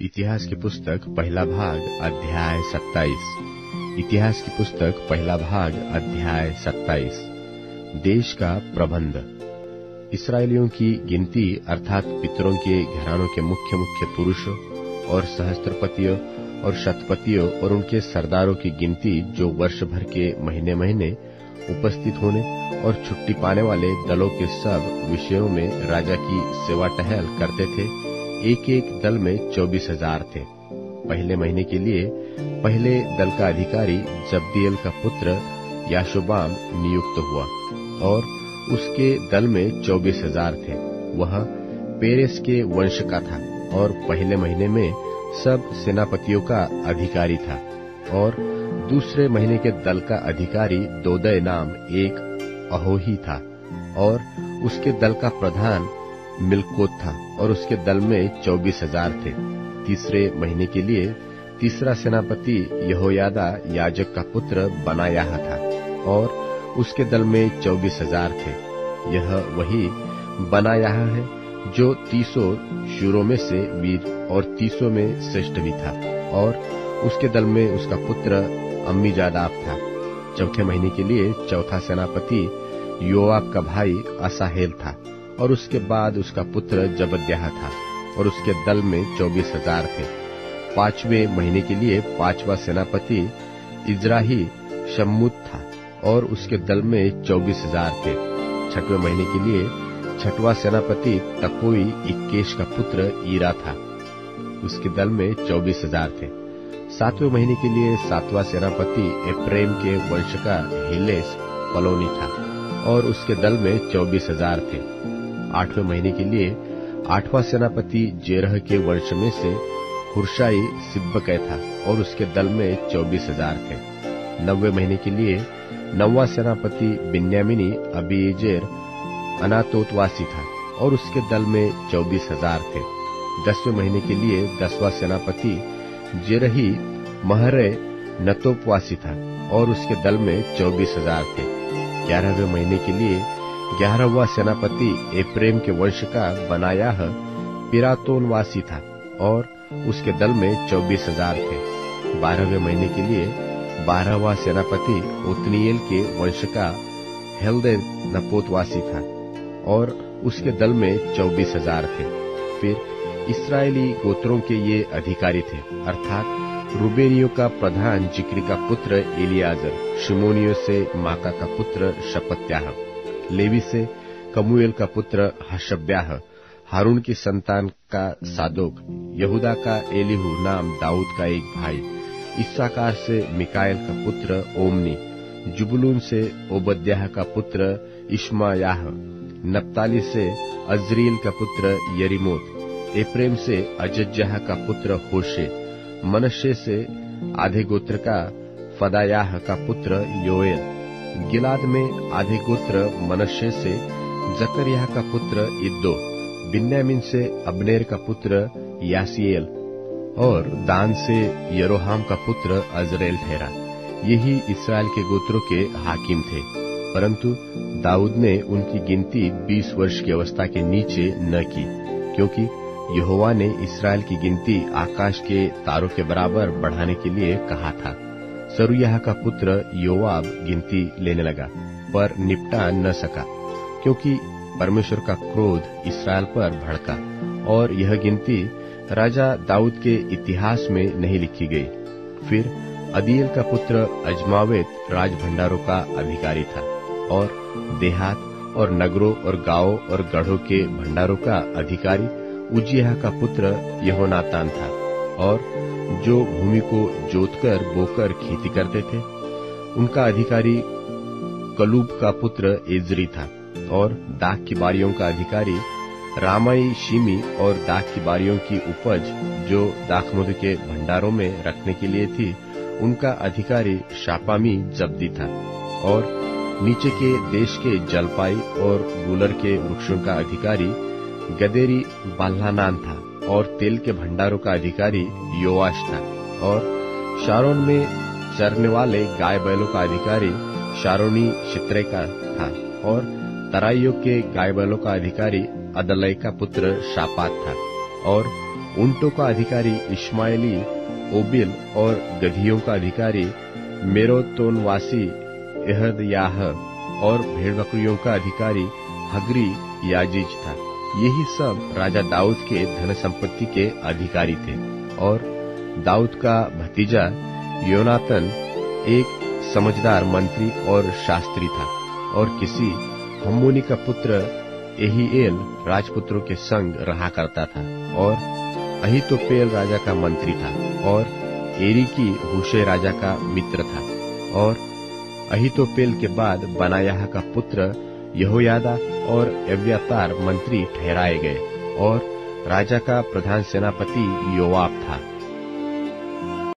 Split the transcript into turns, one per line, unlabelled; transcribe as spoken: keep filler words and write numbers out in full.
इतिहास की पुस्तक पहला भाग अध्याय सत्ताईस। इतिहास की पुस्तक पहला भाग अध्याय सत्ताईस। देश का प्रबंध। इस्राएलियों की गिनती अर्थात पितरों के घरानों के मुख्य मुख्य पुरुषों और सहस्त्रपतियों और शतपतियों और उनके सरदारों की गिनती जो वर्ष भर के महीने महीने उपस्थित होने और छुट्टी पाने वाले दलों के सब विषयों में राजा की सेवा टहल करते थे, एक एक दल में चौबीस हजार थे। पहले महीने के लिए पहले दल का अधिकारी जब्दिएल का पुत्र याशोबाम नियुक्त हुआ और उसके दल में चौबीस हजार थे। वह पेरेस के वंश का था और पहले महीने में सब सेनापतियों का अधिकारी था। और दूसरे महीने के दल का अधिकारी दोदय नाम एक अहोही था और उसके दल का प्रधान मिलकोत था और उसके दल में चौबीस हजार थे। तीसरे महीने के लिए तीसरा सेनापति यहोयादा याजक का पुत्र बनायाह था और उसके दल में चौबीस हजार थे। यह वही बनायाह है जो तीसों शूरों में से वीर और तीसों में श्रेष्ठ भी था और उसके दल में उसका पुत्र अम्मीजादाब था। चौथे महीने के लिए चौथा सेनापति योआब का भाई असाहेल था और उसके बाद उसका पुत्र जबद्याह था और उसके दल में चौबीस हजार थे। पांचवें महीने के लिए पांचवा सेनापति इजराही शम्मुत था और उसके दल में चौबीस हजार थे। छठवें महीने के लिए छठवां सेनापति तकोई इक्केश का पुत्र ईरा था, उसके दल में चौबीस हजार थे। सातवें महीने के लिए सातवां सेनापति एप्रेम के वंश का हिलेस पलोनी था और उसके दल में चौबीस हजार थे। आठवें महीने के लिए आठवां सेनापति जेरह के वंश में से हुर्शाई सिब्बकै था और उसके दल में चौबीस हजार थे। नौवें महीने के लिए नौवां सेनापति बिन्यामिनी अबीजेर अनातोतवासी था और उसके दल में चौबीस हजार थे। दसवें महीने के लिए दसवां सेनापति जेरही महरे नतोपवासी था और उसके दल में चौबीस हजार थे। ग्यारहवें महीने के लिए ग्यारहवां सेनापति एप्रेम के वंश का बनायाह पिरातोनवासी था और उसके दल में चौबीस हजार थे। बारहवें महीने के लिए बारहवां सेनापति ओतनीएल के वंश का हेल्दे नपोतवासी था और उसके दल में चौबीस हजार थे। फिर इस्राएली गोत्रों के ये अधिकारी थे, अर्थात रूबेनियों का प्रधान जिक्री का पुत्र एलियाजर, शिमोनियों से माका का पुत्र शपत्याह, लेवी से कमूएल का पुत्र हशब्याह, हारून की संतान का सादोक, यहूदा का एलीहू नाम दाऊद का एक भाई, इस्साकार से मिकाएल का पुत्र ओमनी, जुबुलून से ओबद्याह का पुत्र इश्मायाह, नप्ताली से अजरील का पुत्र यरीमोत, एप्रेम से अजज्याह का पुत्र होशे, मनश्शे से आधे गोत्र का फदायाह का पुत्र योएल, गिलाद में आधे गोत्र मनश्शे से जकरियाह का पुत्र इद्दो, बिन्यामीन से अब्नेर का पुत्र यासीएल और दान से यरोहाम का पुत्र अजरेल ठहरा। यही इस्राएल के गोत्रों के हाकिम थे, परंतु दाऊद ने उनकी गिनती बीस वर्ष की अवस्था के नीचे न की, क्योंकि यहोवा ने इस्राएल की गिनती आकाश के तारों के बराबर बढ़ाने के लिए कहा था। सरूयाह का पुत्र योआब गिनती लेने लगा पर निपटा न सका, क्योंकि परमेश्वर का क्रोध इस्राएल पर भड़का और यह गिनती राजा दाऊद के इतिहास में नहीं लिखी गई। फिर अदीएल का पुत्र अजमावेत राज भंडारों का अधिकारी था और देहात और नगरों और गांवों और गढ़ों के भंडारों का अधिकारी उज्जियाह का पुत्र यहोनातान था और जो भूमि को जोतकर बोकर खेती करते थे उनका अधिकारी कलूब का पुत्र एजरी था और दाख की बारियों का अधिकारी रामाई शिमी और दाख की बारियों की उपज जो दाखमधु के भंडारों में रखने के लिए थी उनका अधिकारी शापामी जब्दी था और नीचे के देश के जलपाई और गूलर के वृक्षों का अधिकारी गदेरी बाल्हानान था और तेल के भंडारों का अधिकारी योआश था और शारोन में चरने वाले गाय बैलों का अधिकारी शारोनी शित्रे का था और तराइयों के गाय बैलों का अधिकारी अदलै का पुत्र शापात था और ऊंटों का अधिकारी इश्माएली ओबिल और गधियों का अधिकारी मेरोतोनवासी एहदयाह और भेड़ बकरियों का अधिकारी हगरी याजीज था। यही सब राजा दाऊद के धन संपत्ति के अधिकारी थे। और दाऊद का भतीजा योनातन एक समझदार मंत्री और शास्त्री था, और किसी हम्मोनी का पुत्र एहीएल राजपुत्रों के संग रहा करता था। और अहीतोपेल राजा का मंत्री था, और एरीकी हूशै राजा का मित्र था। और अहीतोपेल के बाद बनायाह का पुत्र यहोयादा और एव्यातार मंत्री ठहराए गए, और राजा का प्रधान सेनापति योआब था।